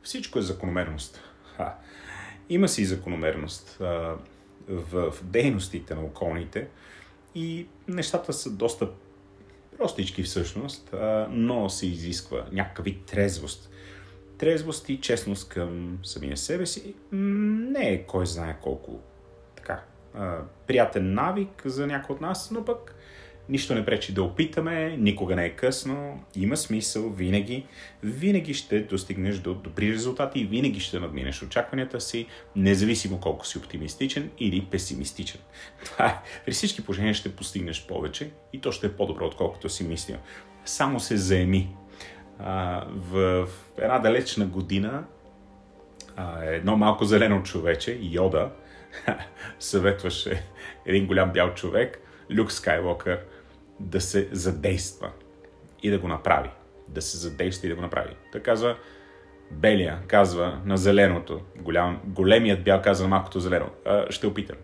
Всичко е закономерност. Има си закономерност в дейностите на околните и нещата са доста простички всъщност, но се изисква някакъв вид трезвост. Трезвост и честност към самия себе си не е кой знае колко приятен навик за някой от нас, но пък нищо не пречи да опитаме, никога не е късно, има смисъл, винаги ще достигнеш до добри резултати и винаги ще надминеш очакванията си, независимо колко си оптимистичен или песимистичен. Това е, при всички положения ще постигнеш повече и то ще е по-добро, отколкото си мислил. Само се заеми. В една далечна година едно малко зелено човече, Йода, съветваше един голям бял човек, Люк Скайуокър, да се задейства и да го направи. Да се задейства и да го направи. Та казва, белия казва на зеленото, големият бял казва на малкото зелено, ще опитам.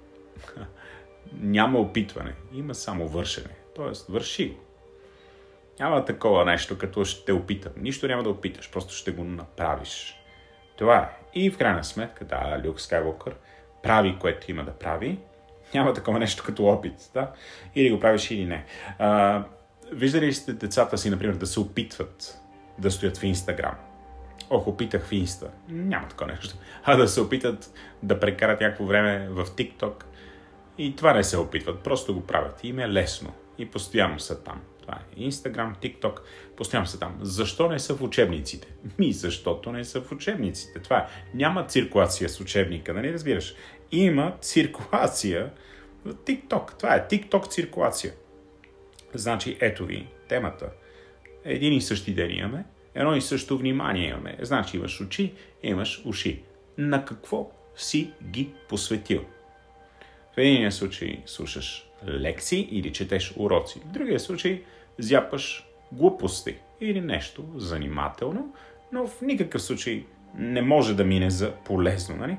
Няма опитване, има само вършене. Тоест, върши го. Няма такова нещо, като ще опитам. Нищо няма да опиташ, просто ще го направиш. Това е. И в крайна сметка, Люк Скайуокър прави, което има да прави. Няма такова нещо като опит. Да? Или го правиш, или не. Виждали ли сте децата си, например, да се опитват да стоят в Инстаграм? Опитах в Инста. Няма такова нещо. Да се опитат да прекарат някакво време в ТикТок. И това не се опитват. Просто го правят. Им е лесно. И постоянно са там. Това е Инстаграм, ТикТок. Постоянно са там. Защо не са в учебниците? Защото не са в учебниците. Това е. Няма циркулация с учебника, нали разбираш? Има циркулация в TikTok. Това е TikTok циркулация. Значи, ето ви темата. Един и същи ден имаме, едно и също внимание имаме. Значи, имаш очи, имаш уши. На какво си ги посветил? В единия случай слушаш лекции или четеш уроци. В другия случай зяпаш глупости или нещо занимателно, но в никакъв случай не може да мине за полезно. Нали?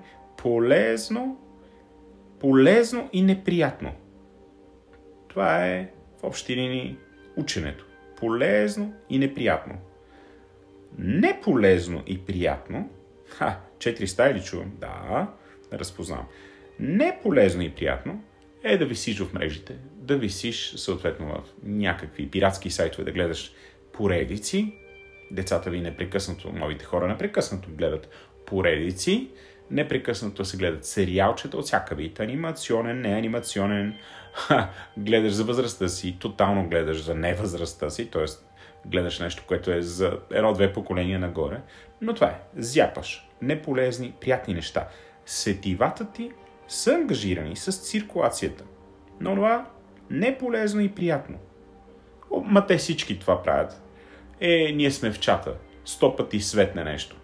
Полезно и неприятно. Това е в общи линии ученето. Полезно и неприятно. Неполезно и приятно. 4 стаи ли чувам? Да, разпознавам. Неполезно и приятно е да висиш в мрежите, да висиш съответно в някакви пиратски сайтове, да гледаш поредици. Децата ви непрекъснато, новите хора непрекъснато гледат поредици, непрекъснато се гледат сериалчета от всяка вид, анимационен, неанимационен, гледаш за възрастта си, тотално гледаш за невъзрастта си, т.е. гледаш нещо, което е за 1-2 поколения нагоре, но това е, зяпаш неполезни, приятни неща. Сетивата ти са ангажирани с циркулацията, но това неполезно и приятно. Те всички това правят. Ние сме в чата, 100 пъти светне нещо.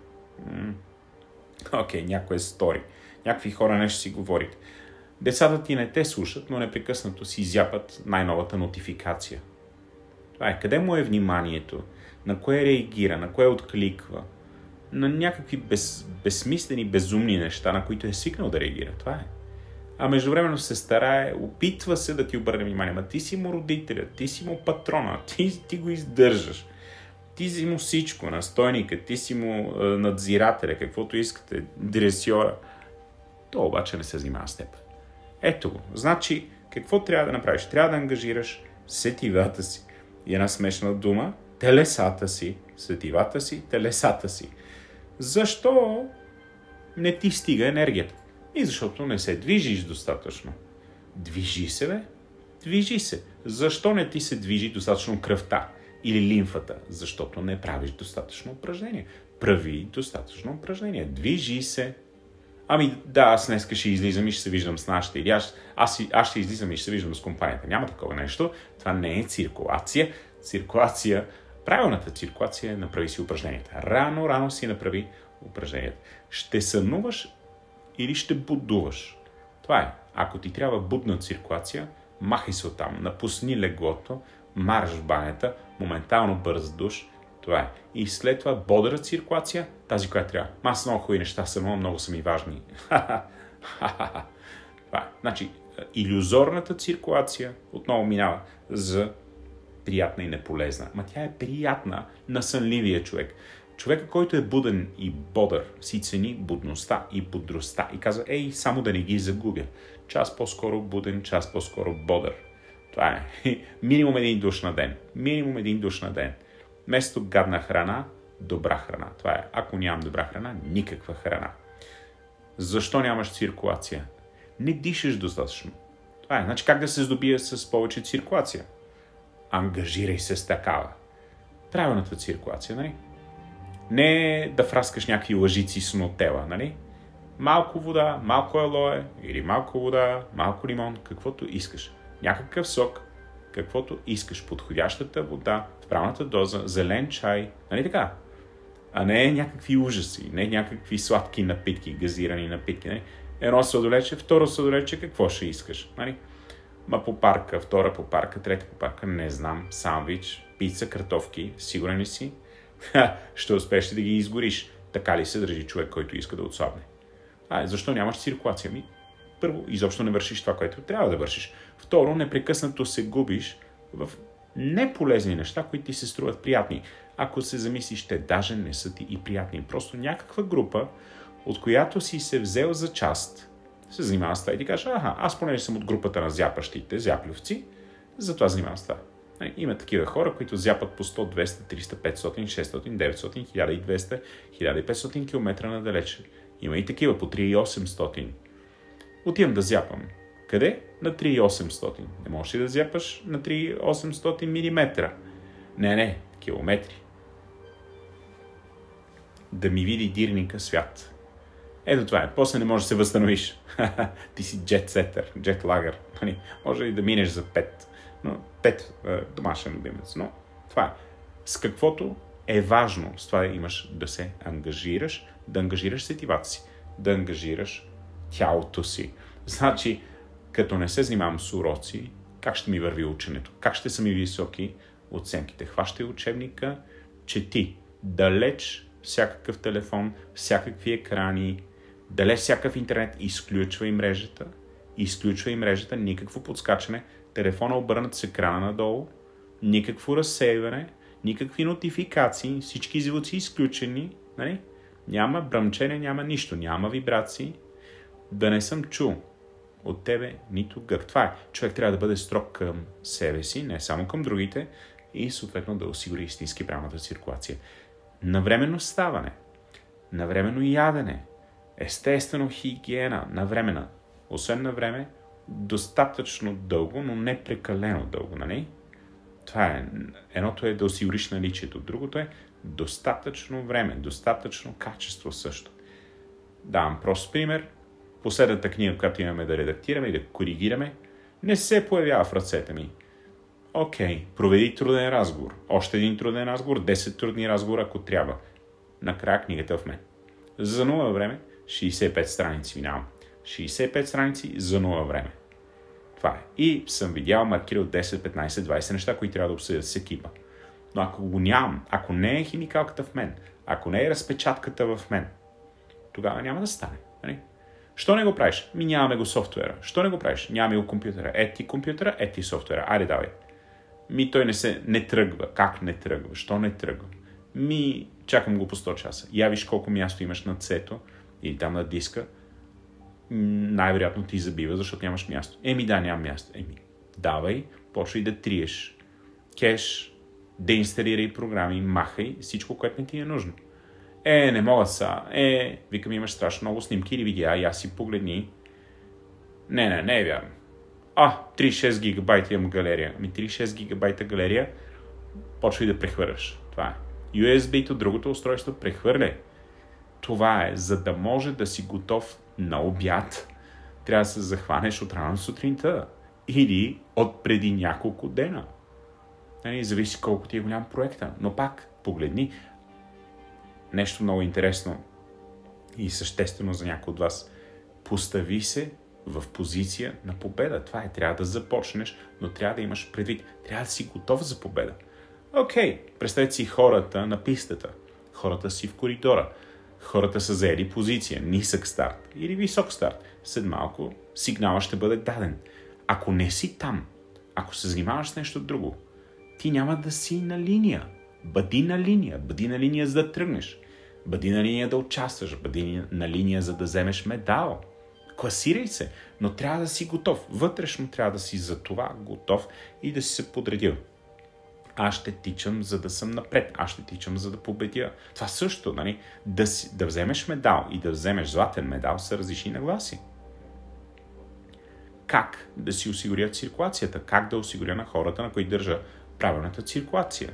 Някое стори. Някакви хора нещо си говорят. Децата ти не те слушат, но непрекъснато си изяпат най-новата нотификация. Това е. Къде му е вниманието? На кое реагира? На кое откликва? На някакви безсмислени, безумни неща, на които е свикнал да реагира. Това е. А междувременно се старае, опитва се да ти обърне внимание. Ти си му родителя, ти си му патрона, ти го издържаш. Ти си му всичко, настойника, ти си му надзирателя, каквото искате, дресьора. То обаче не се занимава с теб. Ето го. Значи, какво трябва да направиш? Трябва да ангажираш сетивата си. И една смешна дума, телесата си, сетивата си, телесата си. Защо не ти стига енергията? И защото не се движиш достатъчно. Движи се, бе. Движи се. Защо не ти се движи достатъчно кръвта или лимфата? Защото не правиш достатъчно упражнения. Прави достатъчно упражнения. Движи се. Аз днес ще излизам и ще се виждам с нашите. Или аз ще излизам и ще се виждам с компанията. Няма такова нещо. Това не е циркулация. Правилната циркулация е направи си упражненията. Рано си направи упражненията. Ще сънуваш или ще будуваш. Това е. Ако ти трябва будна циркулация, махай се оттам, напусни леглото, марш в банята, моментално бърз душ. Това е. И след това бодра циркулация, тази, която трябва. Аз много хубави неща са, много са ми важни. Това е. Значи, илюзорната циркулация отново минава за приятна и неполезна. Тя е приятна на сънливия човек. Човека, който е буден и бодър, си цени будността и бодростта и казва, само да не ги загубя. Час по-скоро буден, час по-скоро бодър. Това е минимум един душ на ден. Минимум един душ на ден. Вместо гадна храна, добра храна. Това е. Ако нямам добра храна, никаква храна. Защо нямаш циркулация? Не дишаш достатъчно. Това е. Значи как да се здобие с повече циркулация? Ангажирай се с такава. Правилната циркулация, нали? Не да фраскаш някакви лъжици с нутела, нали? Малко вода, малко алоe или малко вода, малко лимон, каквото искаш. Някакъв сок, каквото искаш. Подходящата вода, в правилната доза, зелен чай, нали така? А не някакви ужаси, не някакви сладки напитки, газирани напитки, нали? Едно сладолече, второ сладолече, какво ще искаш, нали? Попарка, втора попарка, трета попарка, не знам, сандвич, пица, картофки, сигурен ли си? Ще успееш да ги изгориш. Така ли се държи човек, който иска да отслабне? Защо нямаш циркулация? Първо, изобщо не вършиш това, което трябва да вършиш. Второ, непрекъснато се губиш в неполезни неща, които ти се струват приятни. Ако се замислиш, те даже не са ти и приятни. Просто някаква група, от която си се взел за част, се занимава с това и ти кажеш, аз понеже съм от групата на зяпащите, зяплювци, затова занимавам с това. Има такива хора, които зяпат по 100, 200, 300, 500, 600, 900, 1200, 1500 км надалече. Има и такива по 3800. Отивам да зяпам. Къде? На 3800. Не можеш ли да зяпаш на 3800 мм? Не, километри. Да ми види дирника свят. Ето това е. После не можеш да се възстановиш. Ти си джетсетър, джетлагър. Може и да минеш за 5. Но 5 домашен любимец. Но това е. С каквото е важно, с това имаш да се ангажираш, да ангажираш сетивата си, да ангажираш тялото си. Значи, като не се занимавам с уроци, как ще ми върви ученето? Как ще са ми високи оценките? Хващай учебника, чети. Далеч всякакъв телефон, всякакви екрани, далеч всякакъв интернет, изключвай мрежата, никакво подскачане, телефона обърнат с екрана надолу, никакво разсейване, никакви нотификации, всички звуци изключени, нали? Няма бръмчене, няма нищо, няма вибрации, да не съм чул от тебе нито гък. Това е. Човек трябва да бъде строг към себе си, не само към другите и съответно да осигури истински правилната циркулация. Навременно ставане, навременно ядене, естествено хигиена, навременна. Освен на време, достатъчно дълго, но не прекалено дълго, нали? Това е. Едното е да осигуриш наличието, другото е достатъчно време, достатъчно качество също. Давам прост пример. Последната книга, която имаме да редактираме и да коригираме, не се появява в ръцете ми. Окей, проведи труден разговор. Още един труден разговор, 10 трудни разговора, ако трябва. Накрая книгата в мен. За 0 време, 65 страници минавам. 65 страници за 0 време. Това е. И съм видял, маркирал 10, 15, 20 неща, които трябва да обсъдят с екипа. Но ако го нямам, ако не е химикалката в мен, ако не е разпечатката в мен, тогава няма да стане. Нали? Що не го правиш? Нямаме го софтуера. Що не го правиш? Нямаме го компютъра. Ети компютъра, ети софтуера. Айде давай. Той не тръгва. Как не тръгва? Що не тръгва? Чакам го по 100 часа. Я виж колко място имаш на цето или там на диска. Най-вероятно ти забива, защото нямаш място. Нямам място. Давай, почвай да триеш. Кеш, деинсталирай програми, махай всичко, което не ти е нужно. Не мога са. Викам, имаш страшно много снимки или видеа, и аз си погледни. Не е вярно. 36 гигабайта имам галерия. 36 гигабайта галерия, почвай да прехвърляш. Това е. USB-то, другото устройство, прехвърляй. Това е, за да може да си готов на обяд. Трябва да се захванеш от рано сутринта. Или от преди няколко дена. Зависи колко ти е голям проекта. Но пак, погледни. Нещо много интересно и съществено за някой от вас. Постави се в позиция на победа. Това е. Трябва да започнеш, но трябва да имаш предвид. Трябва да си готов за победа. Представете си хората на пистата. Хората си в коридора. Хората са заели позиция. Нисък старт или висок старт. След малко сигнала ще бъде даден. Ако не си там, ако се занимаваш с нещо друго, ти няма да си на линия. Бъди на линия за да тръгнеш. Бъди на линия да участваш, бъди на линия за да вземеш медал. Класирай се, но трябва да си готов. Вътрешно трябва да си за това готов и да си се подредил. Аз ще тичам, за да съм напред. Аз ще тичам, за да победя. Това също, нали? Да вземеш медал и да вземеш златен медал са различни нагласи. Как да си осигуря циркулацията? Как да осигуря на хората, на които държа правилната циркулация?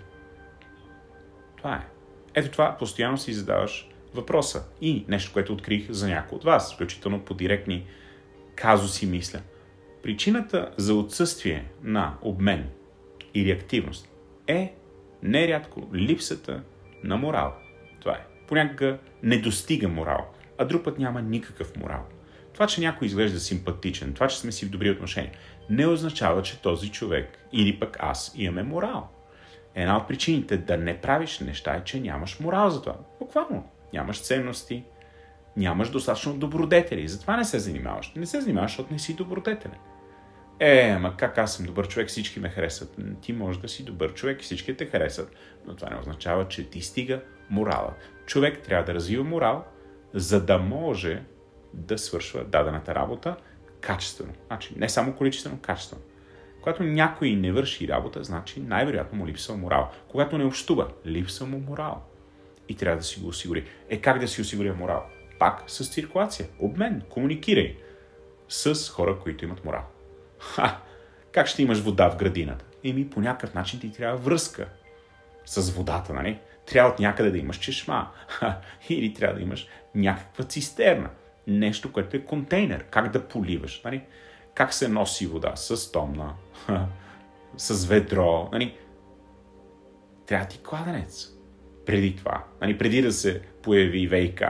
Това е. Ето това постоянно си задаваш въпроса. И нещо, което открих за някои от вас, включително по директни казуси мисля. Причината за отсъствие на обмен или активност е нерядко липсата на морал. Това е. Понякога не достига морал, а друг път няма никакъв морал. Това, че някой изглежда симпатичен, това, че сме си в добри отношения, не означава, че този човек или пък аз имаме морал. Една от причините да не правиш неща е, че нямаш морал за това. Буквално. Нямаш ценности, нямаш достатъчно добродетели. Затова не се занимаваш. Не се занимаваш, защото не си добродетелен. Ама как аз съм добър човек, всички ме харесват. Ти можеш да си добър човек и всички те харесват, но това не означава, че ти стига морала. Човек трябва да развива морал, за да може да свършва дадената работа качествено. Значи, не само количествено, качествено. Когато някой не върши работа, значи най-вероятно му липсва морал. Когато не общува, липсва му морал. И трябва да си го осигури. Как да си осигуря морал? Пак с циркулация, обмен, комуникирай с хора, които имат морал. Как ще имаш вода в градината? По някакъв начин ти трябва връзка с водата, нали? Трябва от някъде да имаш чешма. Или трябва да имаш някаква цистерна. Нещо, което е контейнер. Как да поливаш, нали? Как се носи вода? С томна, с ведро, нали? Трябва ти кладенец. Преди това, нали? Преди да се появи ВиК.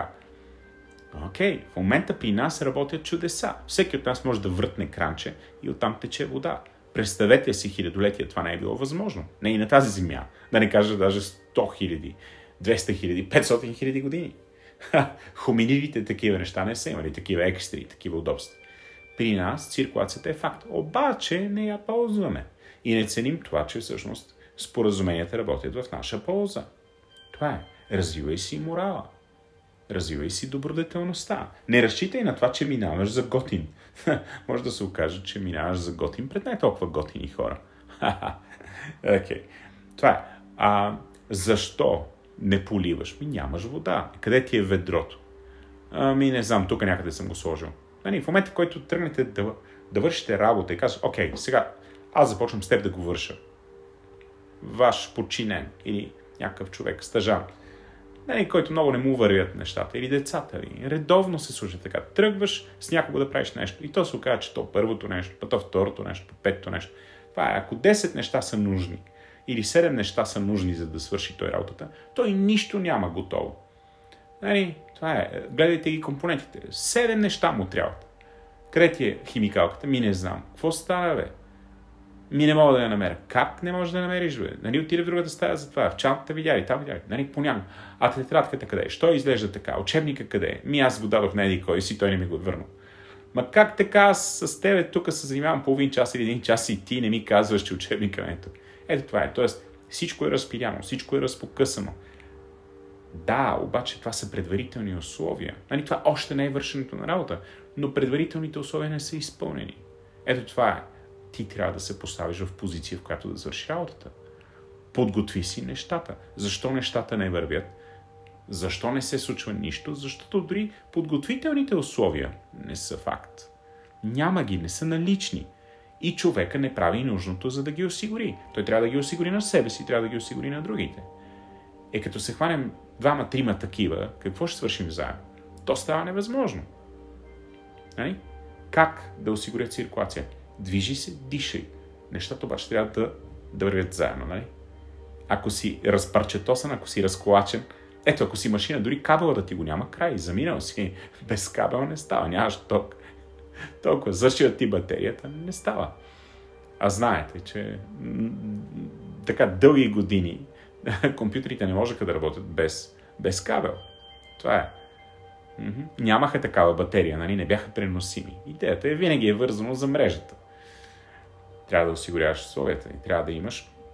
В момента при нас работят чудеса. Всеки от нас може да въртне кранче и оттам тече вода. Представете си хилядолетия, това не е било възможно. Не и на тази земя. Да не кажа даже 100 000, 200 000, 500 000 години. Хоминидите такива неща не са имали, такива екстри, такива удобства. При нас циркулацията е факт. Обаче не я ползваме. И не ценим това, че всъщност споразуменията работят в наша полза. Това е. Развивай си морала. Развивай си добродетелността. Не разчитай на това, че минаваш за готин. Може да се окаже, че минаваш за готин пред не толкова готини хора. Това е. Защо не поливаш? Нямаш вода. Къде ти е ведрото? Не знам, тук някъде съм го сложил. В момента, в който тръгнете да вършите работа и казваш, сега аз започвам с теб да го върша. Ваш подчинен или някакъв човек, стажант, който много не му вървят нещата, или децата ви. Редовно се случва така. Тръгваш с някого да правиш нещо и то се оказа, че то първото нещо, то второто нещо, петото нещо. Това е, ако 10 неща са нужни или 7 неща са нужни, за да свърши той работата, той нищо няма готово. Това е. Гледайте ги компонентите. 7 неща му трябват. Къде ти е химикалката? Не знам. Какво става, бе? Не мога да я намеря. Как не можеш да я намериш, бе? Отиде в другата стая за това. В чантата видя ли? Там видя ли? Понякога. А тетрадката къде е? Що изглежда така? Учебника къде е? Аз го дадох на еди кой си, той не ми го върнал. Как така аз с тебе тук се занимавам половин час или 1 час и ти не ми казваш, че учебника не е тук? Ето това е. Тоест, всичко е разпиляно, всичко е разпокъсано. Да, обаче това са предварителни условия. Това още не е вършенето на работа, но предварителните условия не са изпълнени. Ето това е. Ти трябва да се поставиш в позиция, в която да завърши работата. Подготви си нещата. Защо нещата не вървят? Защо не се случва нищо? Защото дори подготвителните условия не са факт. Няма ги, не са налични. И човека не прави нужното, за да ги осигури. Той трябва да ги осигури на себе си, трябва да ги осигури на другите. Като се хванем 2-3 такива, какво ще свършим заедно? То става невъзможно. Как да осигуря циркулация? Движи се, дишай. Нещата обаче трябва да вървят заедно. Ако си разпарчетосан, ако си разколачен, ако си машина, дори кабела да ти го няма край, заминал си. Без кабела не става, нямаш ток. Толкова зашива ти батерията, не става. А знаете, че така дълги години компютрите не можеха да работят без кабел. Това е. Нямаха такава батерия, не бяха преносими. Идеята винаги е вързано за мрежата. Трябва да осигуряваш условията и трябва да имаш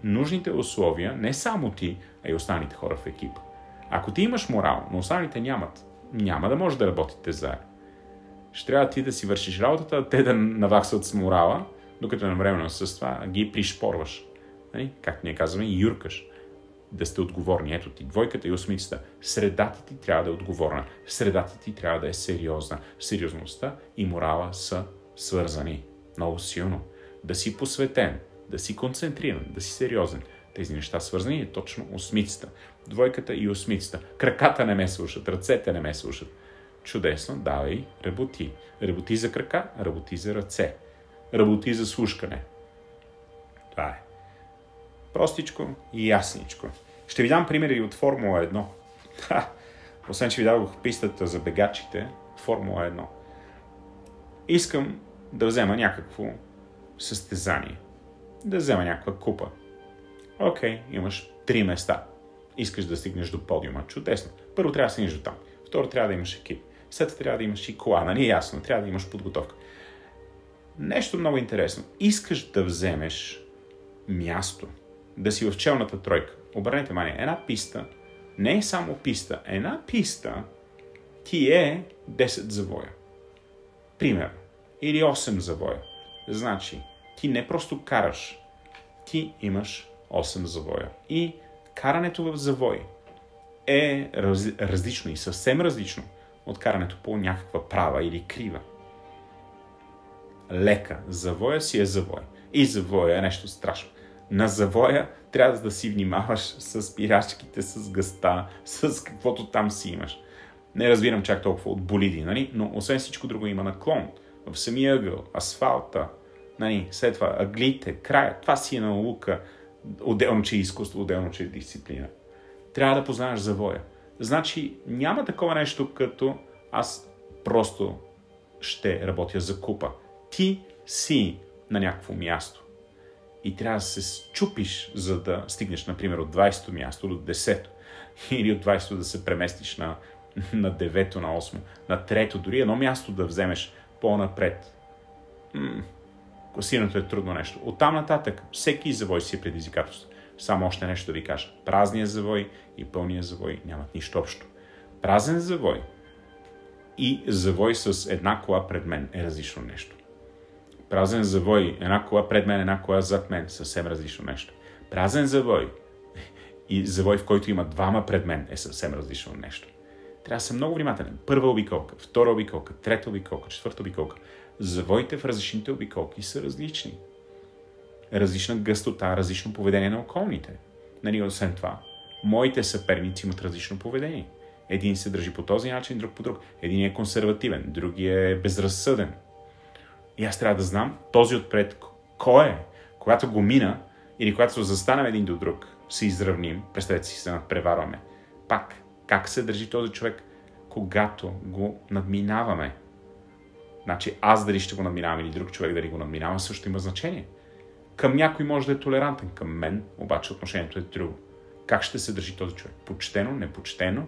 нужните условия, не само ти, а и останалите хора в екипа. Ако ти имаш морал, но останалите нямат, няма да може да работите заедно. Ще трябва ти да си вършиш работата, те да наваксват с морала, докато едновременно с това ги пришпорваш. Нали? Както ние казваме, юркаш. Да сте отговорни. Ето ти двойката и осмицата. Средата ти трябва да е отговорна. Средата ти трябва да е сериозна. Сериозността и морала са свързани. Много силно. Да си посветен, да си концентриран, да си сериозен. Тези неща свързани е точно осмицата. Двойката и осмицата. Краката не ме слушат, ръцете не ме слушат. Чудесно, давай, работи. Работи за крака, работи за ръце. Работи за слушкане. Това е. Простичко и ясничко. Ще ви дам примери от Формула 1. Освен, че ви дадох пистата за бегачите, Формула 1. Искам да взема някакво състезание. Да взема някаква купа. Окей, имаш 3 места. Искаш да стигнеш до подиума. Чудесно. Първо трябва да стигнеш до там. Второ трябва да имаш екип. След това трябва да имаш и кола. Нали ясно? Трябва да имаш подготовка. Нещо много интересно. Искаш да вземеш място. Да си в челната тройка. Обърнете внимание. Една писта не е само писта. Една писта ти е 10 завоя. Пример. Или 8 завоя. Значи, ти не просто караш. Ти имаш 8 завоя. И карането в завой е различно и съвсем различно от карането по някаква права или крива. Лека. Завоя си е завой. И завоя е нещо страшно. На завоя трябва да си внимаваш с спирачките, с гъста, с каквото там си имаш. Не разбирам чак толкова от болиди, нали? Но освен всичко друго има наклон. В самия ъгъл, асфалта, нали? След това ъглите, края. Това си е наука. Отделно, че е изкуство, отделно, че е дисциплина. Трябва да познаваш завоя. Значи няма такова нещо като аз просто ще работя за купа. Ти си на някакво място. И трябва да се счупиш, за да стигнеш, например, от 20-то място до 10-то. Или от 20-то да се преместиш на 9-то, на 8-то, на 3-то. Дори едно място да вземеш по-напред. Класирането е трудно нещо. Оттам нататък всеки завой си е предизвикателство. Само още нещо да ви кажа. Празният завой и пълният завой нямат нищо общо. Празен завой и завой с една кола пред мен е различно нещо. Празен завой, една кола пред мен, една кола зад мен, съвсем различно нещо. Празен завой и завой, в който има двама пред мен, е съвсем различно нещо. Трябва да съм много внимателен. Първа обиколка, втора обиколка, трета обиколка, четвърта обиколка. Завоите в различните обиколки са различни. Различна гъстота, различно поведение на околните. Нали, освен това, моите съперници имат различно поведение. Един се държи по този начин, друг по друг. Един е консервативен, другия е безразсъден. И аз трябва да знам този отпред кой е. Когато го мина или когато застанем един до друг, се изравним, представете си се надпреварваме. Пак, как се държи този човек, когато го надминаваме? Значи аз дали ще го надминавам или друг човек дали го надминава, също има значение. Към някой може да е толерантен, към мен обаче отношението е друго. Как ще се държи този човек? Почтено, непочтено?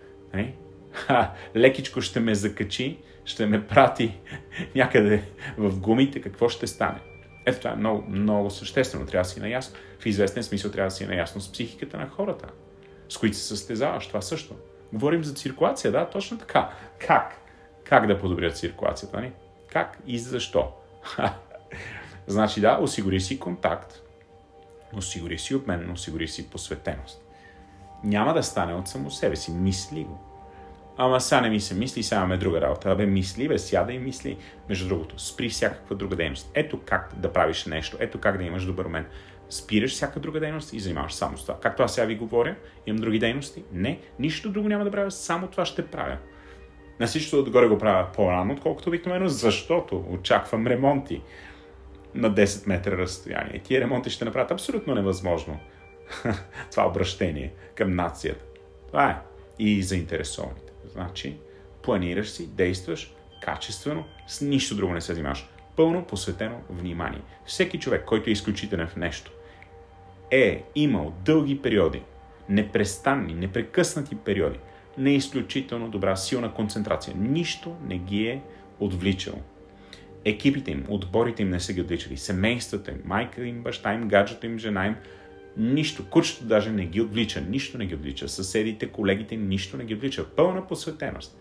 Лекичко ще ме закачи, ще ме прати някъде в гумите, какво ще стане? Ето това е много, много съществено. Трябва да си наясно. В известен смисъл трябва да си наясно с психиката на хората, с които се състезаваш. Това също. Говорим за циркулация, да, точно така. Как да подобрят циркулацията? Не? Как и защо? Значи да, осигури си контакт, осигури си обмен, осигури си посветеност. Няма да стане от само себе си. Мисли го. Ама сега не ми се мисли, сега имаме друга работа. Мисли, сяда и мисли. Между другото, спри всякаква друга дейност. Ето как да правиш нещо, ето как да имаш добър мен. Спираш всяка друга дейност и занимаваш само с това. Както аз сега ви говоря, имам други дейности. Не, нищо друго няма да правя, само това ще правя. На всичкото отгоре го правя по-рано, отколкото обикновено, защото очаквам ремонти на 10 метра разстояние. Тия ремонти ще направят абсолютно невъзможно това обращение към нацията. Това е. И заинтересованите. Значи, планираш си, действаш качествено, с нищо друго не се занимаваш. Пълно посветено внимание. Всеки човек, който е изключителен в нещо, е имал дълги периоди, непрестанни, непрекъснати периоди, на изключително добра, силна концентрация. Нищо не ги е отвличало. Екипите им, отборите им не са ги отвличали. Семействата им, майка им, баща им, гаджето им, жена им, Нищо. Кучето даже не ги отвлича. Нищо не ги отвлича. Съседите, колегите, нищо не ги отвлича. Пълна посветеност.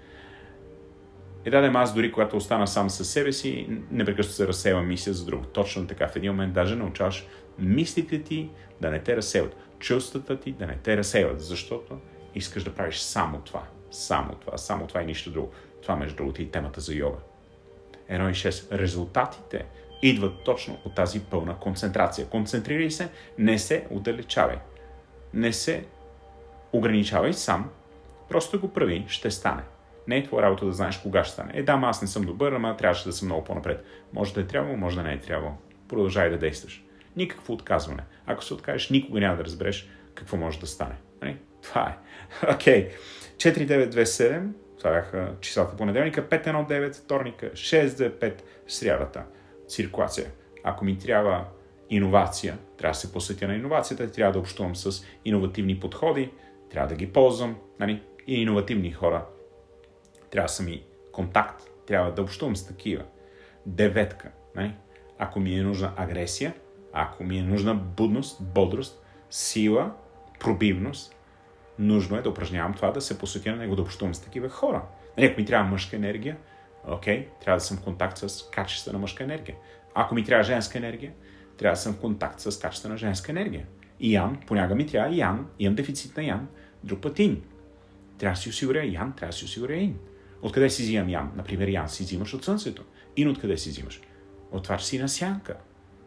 И аз дори когато остана сам със себе си, непрекъснато се разсева мисля за друго. Точно така. В един момент даже научаваш мислите ти да не те разсейват. Чувствата ти да не те разсейват. Защото искаш да правиш само това. Само това и нищо друго. Това, между другото, и темата за йога. 1.6. Резултатите идват точно от тази пълна концентрация. Концентрирай се, не се отдалечавай. Не се ограничавай сам. Просто го прави, ще стане. Не е твоя работа да знаеш кога ще стане. Да, аз не съм добър, ама трябваше да съм много по-напред. Може да е трябвало, може да не е трябвало. Продължай да действаш. Никакво отказване. Ако се откажеш, никога няма да разбереш какво може да стане. Това е. Окей. 4927. Това бяха числата понеделника. 519 вторника. 625 срядата. Циркулация. Ако ми трябва иновация, трябва да се посветя на иновацията, трябва да общувам с иновативни подходи, трябва да ги ползвам, и иновативни хора. Трябва да съм и контакт, трябва да общувам с такива. 9. Ако ми е нужна агресия, ако ми е нужна будност, бодрост, сила, пробивност, нужно е да упражнявам това, да се посветя на него, да общувам с такива хора. Ако ми трябва мъжка енергия, трябва да съм в контакт с качествена мъжка енергия. Ако ми трябва женска енергия, трябва да съм в контакт с качествена женска енергия. И ян, понякога ми трябва ян, имам дефицит на ян, друг път ин. Трябва да си осигуря ян, трябва да си осигуря ин. Откъде си взимам ян? Например, ян си взимаш от слънцето. Ин откъде си взимаш? От това, че си на сянка.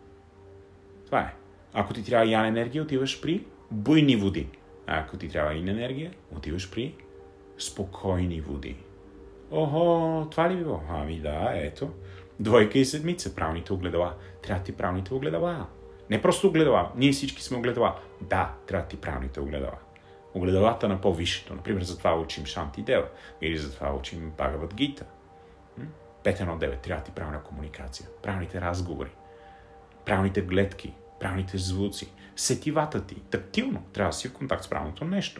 Това е. Ако ти трябва ян енергия, отиваш при буйни води. А ако ти трябва ин енергия, отиваш при спокойни води. Охо, това ли било? Да, ето. 2 и 7, правилните огледала. Трябва ти правилните огледала. Не просто огледала. Ние всички сме огледала. Да, трябва ти правилните огледала. Огледалата на по-висшето. Например, затова учим Шанти Дева. Или затова учим Бхагавад Гита. 5.1.9. Трябва ти правилна комуникация. Правилните разговори. Правилните гледки. Правилните звуци. Сетивата ти. Тактилно. Трябва да си в контакт с правилното нещо.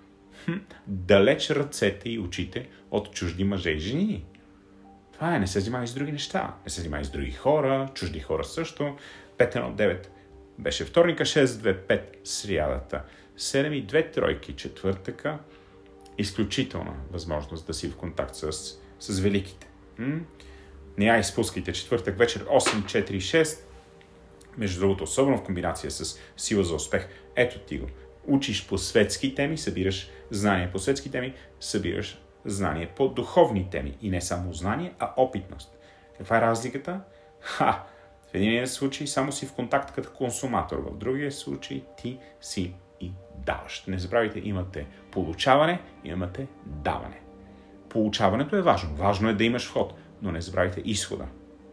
Далеч ръцете и очите от чужди мъже и жени. Това е. Не се занимавай с други неща. Не се занимавай с други хора. Чужди хора също. 5.1.9. Беше вторника. 6.2.5. Срядата. 7 и 2 тройки. Четвъртъка. Изключителна възможност да си в контакт с великите. Не я изпускайте. Четвъртък вечер. 8.4.6. Между другото, особено в комбинация с сила за успех. Ето ти го. Учиш по светски теми, събираш знания по светски теми, събираш знания по духовни теми. И не само знание, а опитност. Каква е разликата? В единия случай само си в контакт като консуматор. В другия случай ти си и даваш. Не забравяйте, имате получаване, имате даване. Получаването е важно. Важно е да имаш вход, но не забравяйте изхода.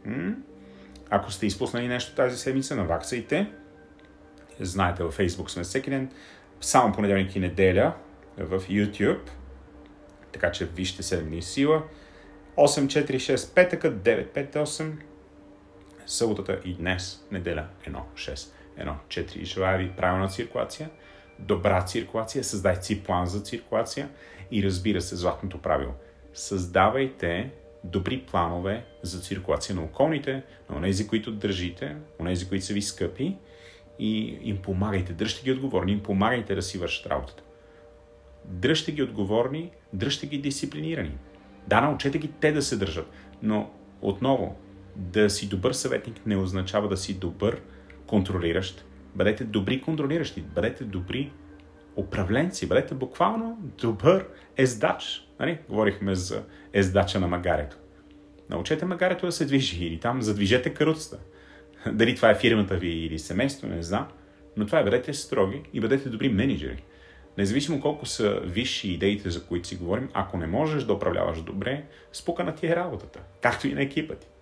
Ако сте изпуснали нещо тази седмица, наваксайте. Знаете, във Facebook сме всеки ден. Само понеделник и неделя в YouTube. Така че вижте 7 дни сила. 8.4.6 петъка, 9.5.8 съботата и днес, неделя 1.6. 1.4. Желая ви правилна циркулация, добра циркулация, създайте си план за циркулация и разбира се, златното правило. Създавайте добри планове за циркулация на околните, на онези, които държите, онези, които са ви скъпи и им помагайте. Дръжте ги отговорни, им помагайте да си вършат работата. Дръжте ги отговорни, дръжте ги дисциплинирани. Да, научете ги те да се държат, но отново, да си добър съветник не означава да си добър контролиращ. Бъдете добри контролиращи, бъдете добри управленци, бъдете буквално добър ездач. Говорихме за ездача на магарето. Научете магарето да се движи или там задвижете каруцата. Дали това е фирмата ви или семейство, не знам. Но това е, бъдете строги и бъдете добри менеджери. Независимо колко са висши идеите, за които си говорим, ако не можеш да управляваш добре, спукана ти е работата. Както и на екипа ти.